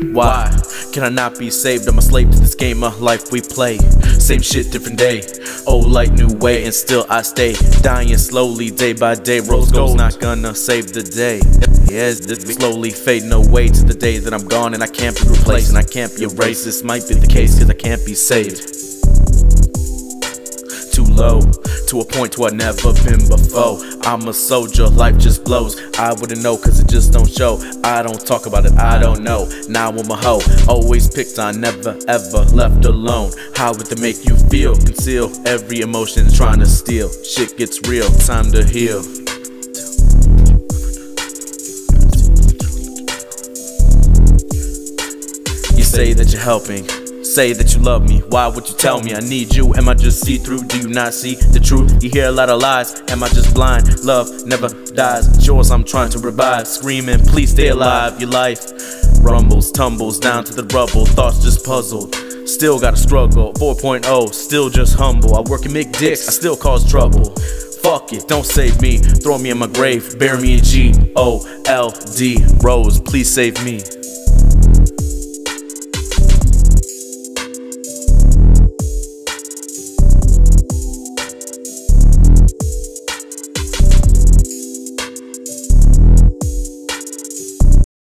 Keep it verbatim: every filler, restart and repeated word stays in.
Why can I not be saved? I'm a slave to this game of life we play. Same shit, different day. Old light, new way, and still I stay dying slowly, day by day. Rose gold's not gonna save the day. Yes, this be slowly fading away to the day that I'm gone and I can't be replaced and I can't be erased. This might be the case cause I can't be saved. Too low, to a point where I've never been before. I'm a soldier, life just blows. I wouldn't know cause it just don't show. I don't talk about it, I don't know. Now I'm a hoe, always picked on, never ever left alone. How would it make you feel? Conceal every emotion trying to steal. Shit gets real, time to heal. You say that you're helping, say that you love me, why would you tell me I need you? Am I just see-through? Do you not see the truth? You hear a lot of lies, am I just blind? Love never dies, it's yours I'm trying to revive. Screaming, please stay alive, your life rumbles, tumbles down to the rubble. Thoughts just puzzled, still gotta struggle. four point oh, still just humble. I work and make dicks, I still cause trouble. Fuck it, don't save me, throw me in my grave, bury me in G O L D. Rose, please save me.